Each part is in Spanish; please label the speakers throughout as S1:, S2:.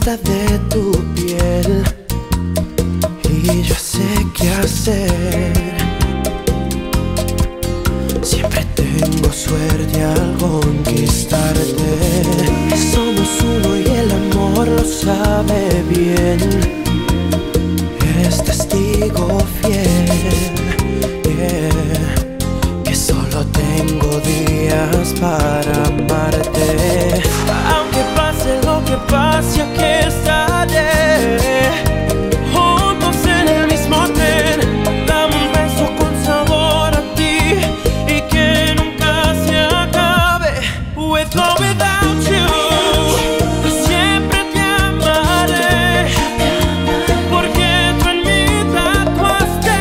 S1: vista de tu piel y yo sé qué hacer. Siempre tengo suerte al conquistarte. Somos uno y el amor lo sabe bien. Eres testigo fiel, que solo tengo días para amarte. Aunque pase lo que pase, aquí estaré, juntos en el mismo tren. Dame un beso con sabor a ti y que nunca se acabe. With or without you, siempre te amaré, porque tú en mí tatuaste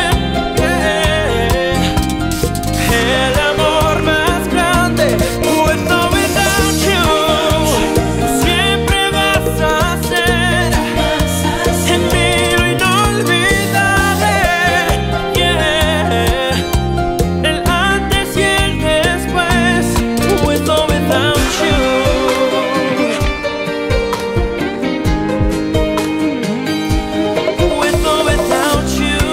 S1: el amor más grande. With or without you, siempre vas a ser en mí lo inolvidable. El antes y el después. With or without you. With or without you.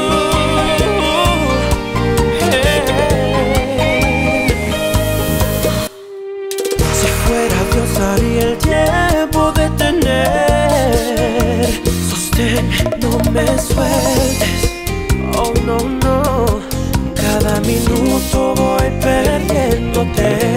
S1: Si fuera Dios haría el tiempo detener. Sostén, no me sueltes. Oh no, no. Cada minuto voy perdiéndote.